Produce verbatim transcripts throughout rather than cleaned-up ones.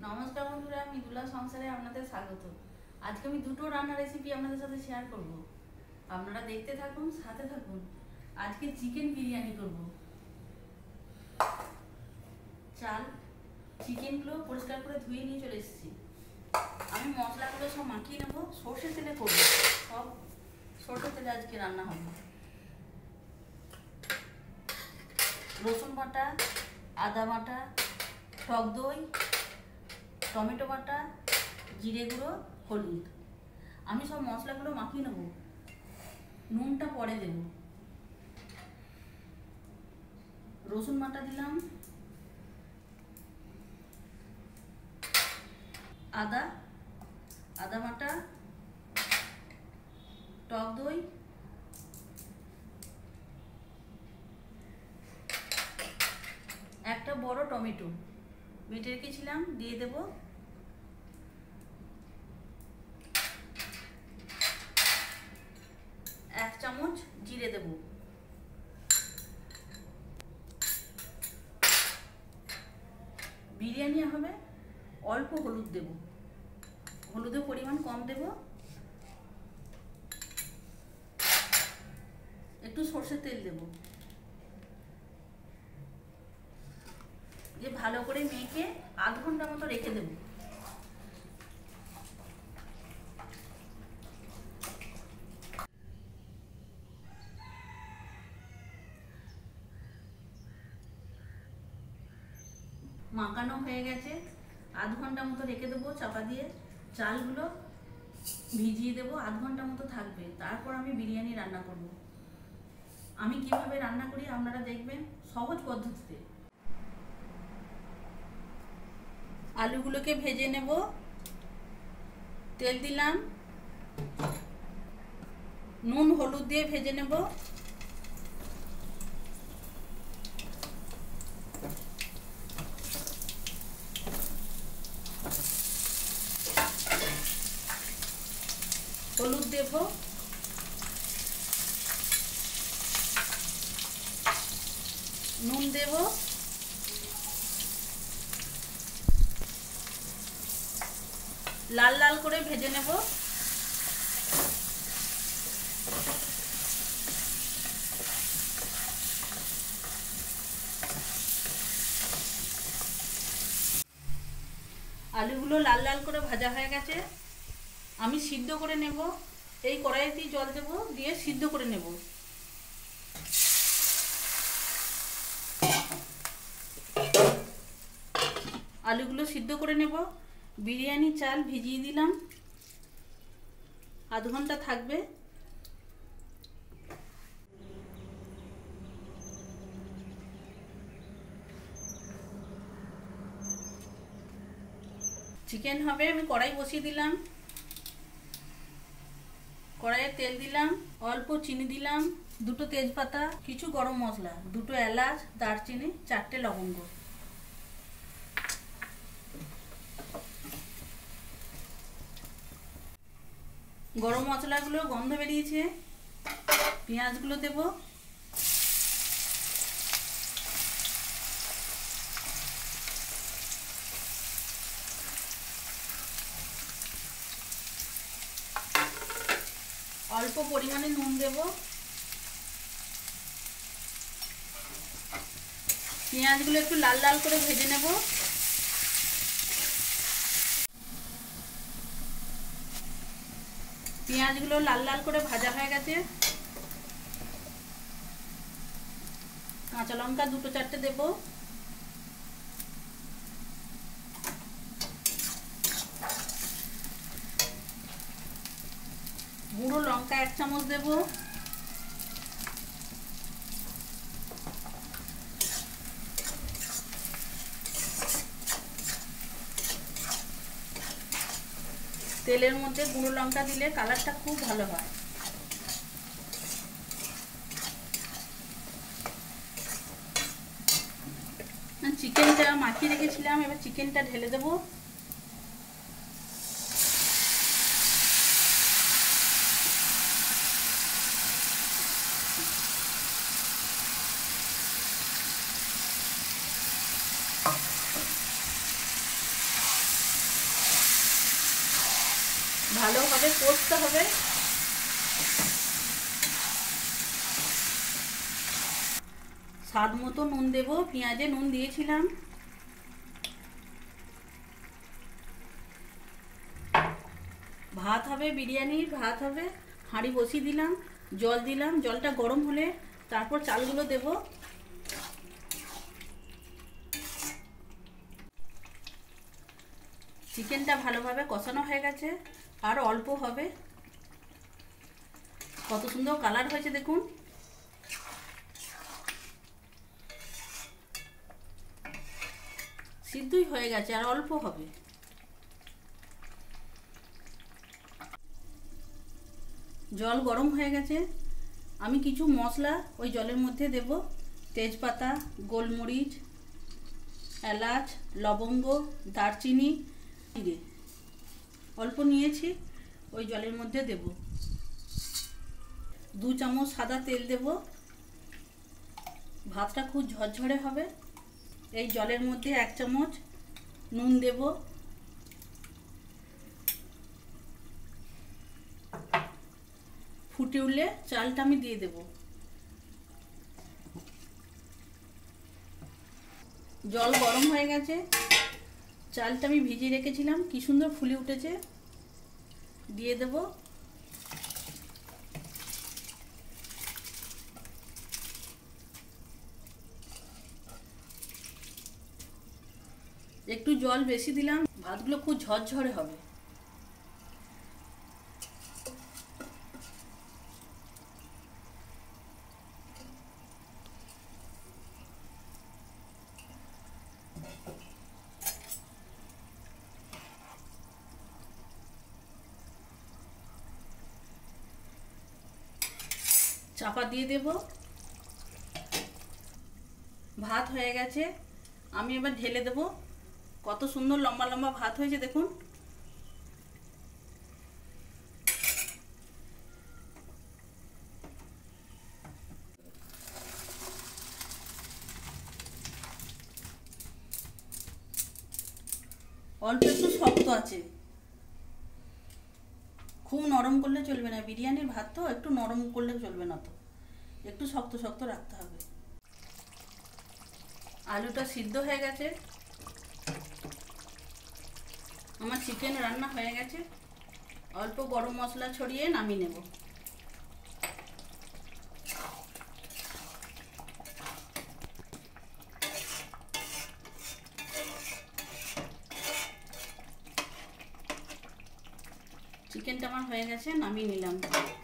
নমস্কার বন্ধুরা, মৃদুলা সংসারে আপনাদের স্বাগত। আজকে আমি দুটো রান্নার রেসিপি আপনাদের সাথে শেয়ার করব। আপনারা দেখতে থাকুন, সাথে থাকুন। আজকে চিকেন বিরিয়ানি করব। চাল চিকেনগুলো পরিষ্কার করে ধুয়ে নিয়ে চলে এসেছি। আমি মশলাগুলো সব মাখিয়ে নেবো, সর্ষের তেলে করবো। সব সর্ষের তেলে আজকে রান্না হবে। রসুন বাটা, আদা বাটা, টক দই, টমেটো বাটা, জিরে গুঁড়ো, হলুদ। আমি সব মশলাগুলো মাখিয়ে নেব, নুনটা পরে দেব। রসুন বাটা দিলাম, আদা আদা বাটা, টক দই, একটা বড় টমেটো বেটে রেখেছিলাম, দিয়ে দেব। এক চামচ জিরে দেব। বিরিয়ানি হবে, অল্প হলুদ দেব, হলুদের পরিমাণ কম দেব। একটু সরষের তেল দেব, দিয়ে ভালো করে মেখে আধ ঘন্টা মতো রেখে দেব। মাখানো হয়ে গেছে, আধ ঘন্টা মতো রেখে দেবো চাপা দিয়ে। চালগুলো ভিজিয়ে দেবো, আধ ঘন্টা মতো থাকবে। তারপর আমি বিরিয়ানি রান্না করব। আমি কিভাবে রান্না করি আপনারা দেখবেন, সহজ পদ্ধতিতে। আলুগুলোকে ভেজে নেব, তেল দিলাম, নুন হলুদ দিয়ে ভেজে নেব। হলুদ দেব, নুন দেব, লাল লাল করে ভেজে নেব। আলুগুলো লাল লাল করে ভাজা হয়ে গেছে, আমি সিদ্ধ করে নেব। এই কড়াইতেই জল দেব, দিয়ে সিদ্ধ করে নেব। আলুগুলো সিদ্ধ করে নেব। বিরিয়ানি চাল ভিজিয়ে দিলাম, আধ ঘন্টা থাকবে। চিকেন হবে, আমি কড়াই বসিয়ে দিলাম। কড়াইয়ে তেল দিলাম, অল্প চিনি দিলাম, দুটো তেজপাতা, কিছু গরম মশলা, দুটো এলাচ, দারচিনি, চারটে লবঙ্গ। গরম মশলাগুলো গন্ধ বেরিয়েছে, পেঁয়াজগুলো দেব। অল্প পরিমাণে নুন দেব। পেঁয়াজগুলো একটু লাল লাল করে ভেজে নেব। পেঁয়াজগুলো লাল লাল করে ভাজা হয়ে গেছে। কাঁচা লঙ্কা দুটো চারটে দেব। গুঁড়ো লঙ্কা এক চামচ দেব। তেলের মধ্যে গুঁড়ো লঙ্কা দিলে কালারটা খুব ভালো হয়। চিকেনটা মাখিয়ে রেখেছিলাম, এবার চিকেনটা ঢেলে দেবো। ভালোভাবে কষতে হবে। স্বাদ মতো নুন দেব, পেঁয়াজে নুন দিয়েছিলাম। ভাত হবে, বিরিয়ানির ভাত হবে। হাঁড়ি বসিয়ে দিলাম, জল দিলাম, জলটা গরম হলে তারপর চালগুলো দেব। চিকেনটা ভালোভাবে কষানো হয়ে গেছে, আর অল্প হবে। কত সুন্দর কালার হয়েছে দেখুন। সিদ্ধই হয়ে গেছে, আর অল্প হবে। জল গরম হয়ে গেছে, আমি কিছু মশলা ওই জলের মধ্যে দেব। তেজপাতা, গোলমরিচ, এলাচ, লবঙ্গ, দারচিনি, জিরে অল্প নিয়েছি, ওই জলের মধ্যে দেব। দু চামচ সাদা তেল দেব। ভাতটা খুব ঝরঝরে হবে। এই জলের মধ্যে এক চামচ নুন দেব। ফুটে উঠলে চালটা আমি দিয়ে দেব। জল গরম হয়ে গেছে, চালটা আমি ভিজিয়ে রেখেছিলাম, কি সুন্দর ফুলে উঠেছে। দিয়ে দেব। একটু জল বেশি দিলাম, ভাতগুলো খুব ঝরঝরে হবে। চাপা দিয়ে দেব। ভাত হয়ে গেছে, আমি এবার ঢেলে দেব। কত সুন্দর লম্বা লম্বা ভাত হয়েছে দেখুন। অল্প একটু শক্ত আছে, খুব নরম করলে চলবে না। বিরিয়ানির ভাত তো একটু নরম করলে চলবে না, তো একটু শক্ত শক্ত রাখতে হবে। আলুটা সিদ্ধ হয়ে গেছে, আমার চিকেন রান্না হয়ে গেছে। অল্প গরম মশলা ছড়িয়ে নামিয়ে নেব। চিকেনটা আমার হয়ে গেছে, নামিয়ে নিলাম।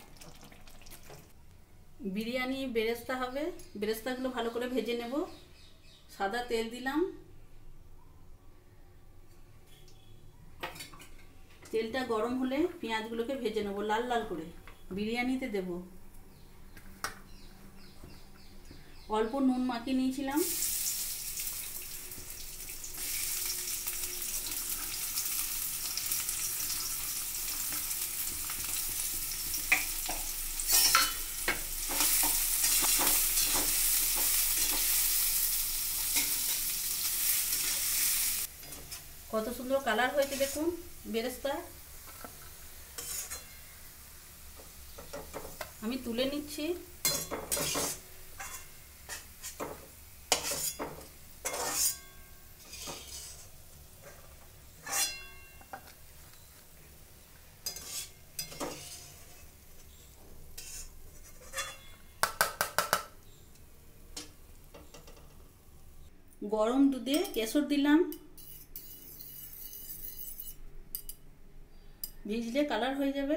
বিরিয়ানি বেরেস্তা হবে, বেরেস্তাগুলো ভালো করে ভেজে নেব। সাদা তেল দিলাম, তেলটা গরম হলে পেঁয়াজগুলোকে ভেজে নেব লাল লাল করে, বিরিয়ানিতে দেব। অল্প নুন মাখিয়ে নিয়েছিলাম। কত সুন্দর কালার হয়েছে দেখুন বেরেস্তা। আমি তুলে নিচ্ছি। গরম দুধে কেশর দিলাম, ভিজলে কালার হয়ে যাবে।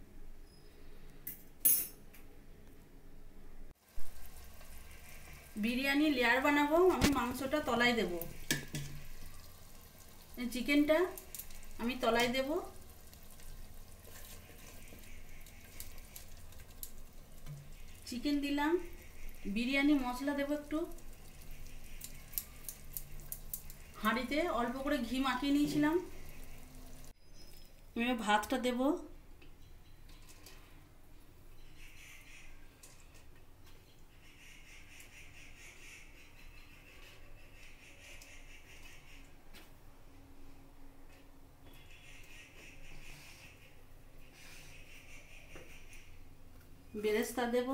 বিরিয়ানি লেয়ার বানাবো, আমি মাংসটা তলায় দেব। চিকেনটা আমি তলায় দেব। চিকেন দিলাম, বিরিয়ানি মশলা দেব একটু। হাঁড়িতে অল্প করে ঘি মাখিয়ে নিয়েছিলাম। আমি ভাতটা দেব। বেরেস্তা দেব,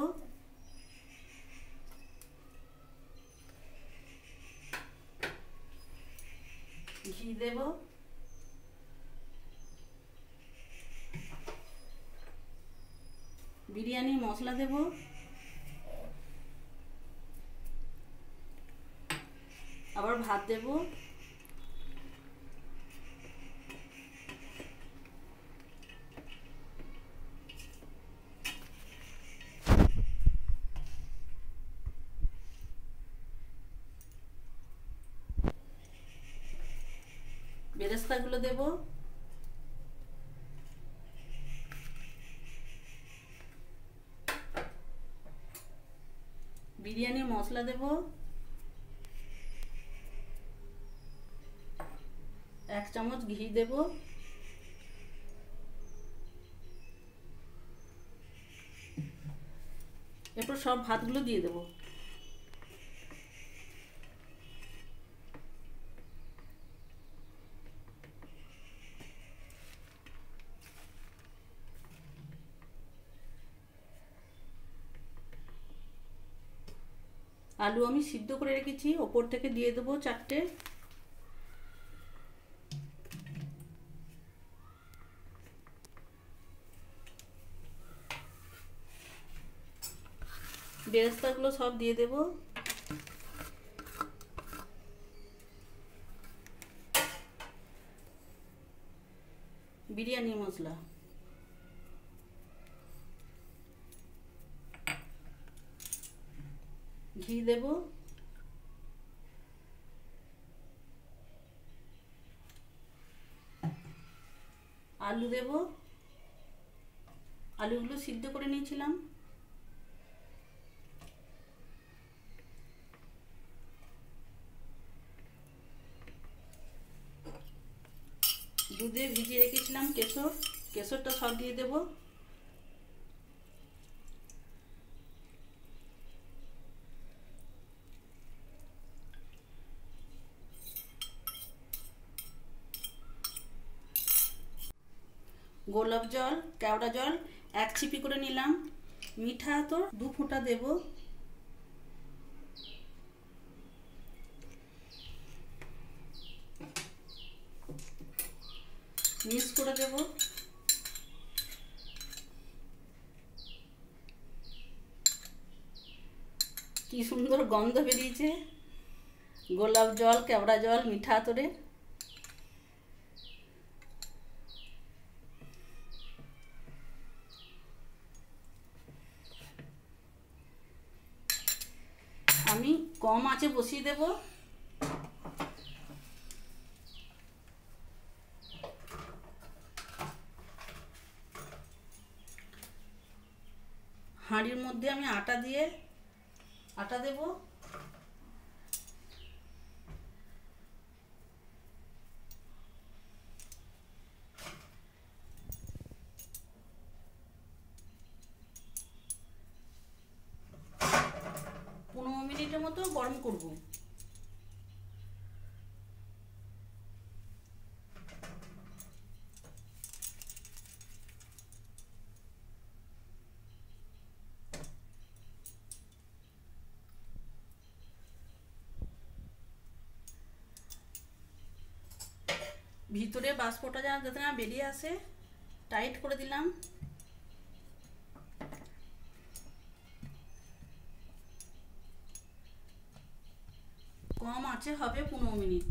ঘি দেব, বিরিয়ানি মশলা দেব, আবার ভাত দেব, বেরেস্তাগুলো দেব, বিরিয়ানি মশলা দেব, এক চামচ ঘি দেব, এরপর সব ভাতগুলো দিয়ে দেব। আলু আমি সিদ্ধ করে রেখেছি, ওপর থেকে দিয়ে দেবো চারটে। বেরেস্তাগুলো সব দিয়ে দেব। বিরিয়ানি মশলা, ঘি দেব, আলু দেব, আলুগুলো সিদ্ধ করে নিয়েছিলাম, দুধে ভিজিয়ে রেখেছিলাম কেশর, কেশরটা সব দিয়ে দেব। গোলাপ জল, কেওড়া জল এক ছিপি করে নিলাম, মিঠা তো দু ফোঁটা দেব, মিক্স করে দেব। কি সুন্দর গন্ধ বেরিয়েছে গোলাপ জল, কেওড়া জল, মিঠা আতরে। আমি কম আঁচে বসিয়ে দেব। হাঁড়ির মধ্যে আমি আটা দিয়ে আটা দেব, পনেরো মিনিটের মতো গরম করব। ভিতরে বাষ্পটা যেন যাতে না বেরিয়ে আসে টাইট করে দিলাম। কম আঁচে হবে পনেরো মিনিট।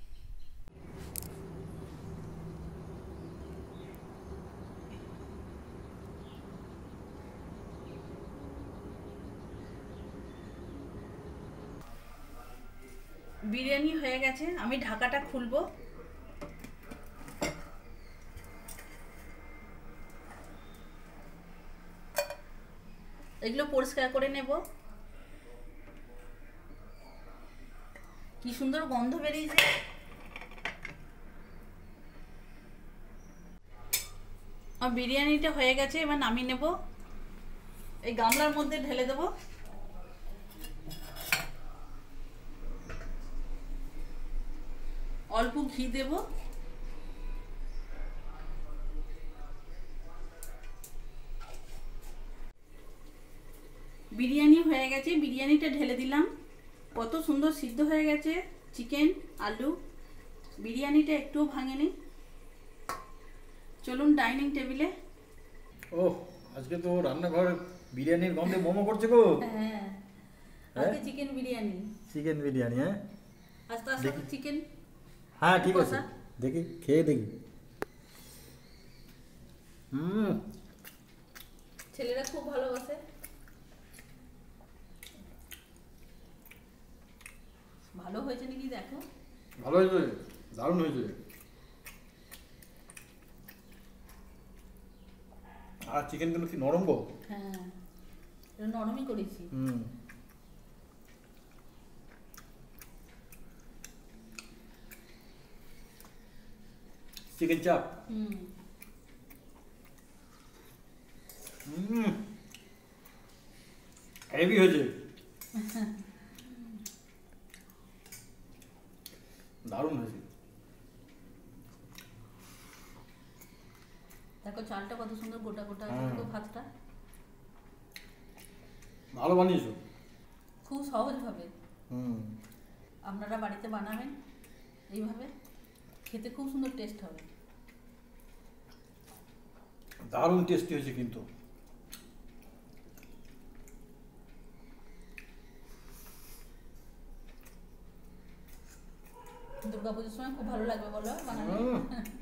বিরিয়ানি হয়ে গেছে, আমি ঢাকাটা খুলবো। এগুলো পরিষ্কার করে নেব। কি সুন্দর গন্ধ বেরিয়েছে। আর বিরিয়ানিটা হয়ে গেছে, এবার নামিয়ে নেব। এই গামলার মধ্যে ঢেলে দেব। অল্প ঘি দেব, বিরিয়ানি হয়ে গেছে, বিরিয়ানিটা ঢেলে দিলাম। কত সুন্দর সিদ্ধ হয়ে গেছে চিকেন, আলু। বিরিয়ানিটা একটুও ভাঙেনি। চলুন ডাইনিং টেবিলে। ও আজকে তো রান্নাঘর বিরিয়ানির গন্ধে মোমো করছে গো। হ্যাঁ, আজকে চিকেন বিরিয়ানি। চিকেন বিরিয়ানি? হ্যাঁ আস্তে আস্তে চিকেন। হ্যাঁ ঠিক আছে, দেখি খেয়ে দেখি। হুম, ছেলেরা খুব ভালোবাসে। ভালো হয়েছে নাকি দেখো। ভালো হয়েছে, দারুণ হয়েছে। আর চিকেনগুলো কি নরম গো? হ্যাঁ, এটা নরমই করেছি। হুম, চিকেন চাপ। হুম, হুম, হেভি হয়েছে, দারুণ হয়েছে। দেখো চালটা কত সুন্দর গোটা গোটা হ্যাঁ। আছে, ভাতটা ভালো বানিয়েছো। খুব সহজভাবে হুম, আপনারা বাড়িতে বানাবেন এইভাবে, খেতে খুব সুন্দর টেস্ট হবে। দারুণ টেস্টি হয়েছে কিন্তু। দুর্গাপুজোর সময় খুব ভালো লাগবে বলো বানালে। হুম,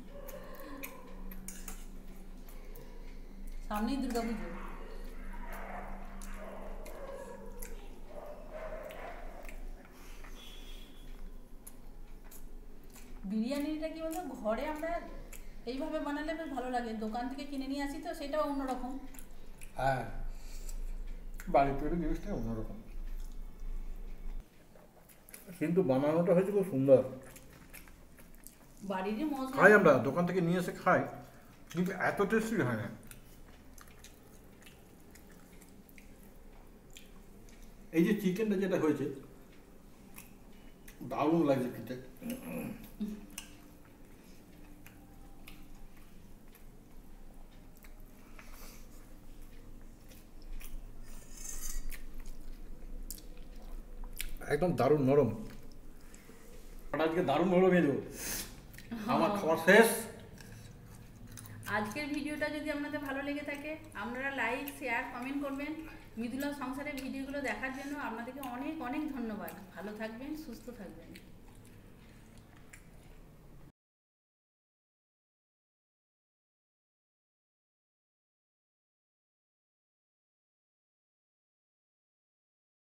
সামনেই দুর্গাপুজো। বিরিয়ানিটা কি বলতো, ঘরে আমরা এইভাবে বানালে বেশ ভালো লাগে। দোকান থেকে কিনে নিয়ে আসি তো সেটাও অন্যরকম। হ্যাঁ, বাড়ির তৈরি জিনিসটা অন্যরকম, কিন্তু বানানোটা হয়েছে খুব সুন্দর। বাড়িরই মশলা। খাই আমরা দোকান থেকে নিয়ে এসে খাই, কিন্তু এত টেস্টি হয় না। এই যে চিকেনটা যেটা হয়েছে দারুণ লাগছে খেতে। একদম দারুণ নরম, আজকে দারুণ নরম এলো। আমার খাওয়া শেষ। আজকের ভিডিওটা যদি আপনাদের ভালো লেগে থাকে আপনারা লাইক, শেয়ার, কমেন্ট করবেন। মৃদুলা সংসারের ভিডিওগুলো দেখার জন্য আপনাদেরকে অনেক অনেক ধন্যবাদ। ভালো থাকবেন, সুস্থ থাকবেন।